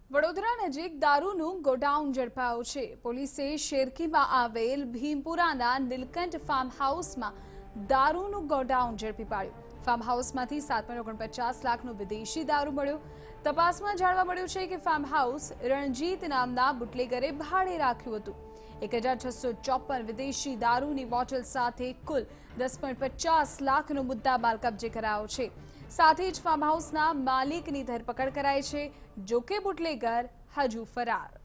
વડોદરા નજીક દારૂનું ગોડાઉન ઝડપાયું છે। પોલીસે શેરકીમાં આવેલ ભીમપુરાના નીલકંઠ ફાર્મ હાઉસમાં દારૂનું ગોડાઉન ઝડપી પાડ્યું। ફાર્મ હાઉસમાંથી 7.49 લાખનો વિદેશી દારૂ મળ્યો। તપાસમાં જાણવા મળ્યું છે કે ફાર્મ હાઉસ રણજીત નામના બુટલેગરે ભાડે રાખ્યું હતું। 1654 વિદેશી દારૂની બોટલ સાથે કુલ 10.50 લાખનો મુદ્દામાલ કબજે કરાયો છે। સાથે જ ફાર્મ હાઉસના માલિકની ધરપકડ કરાઈ છે। જો કે બુટલેગર હજુ ફરાર।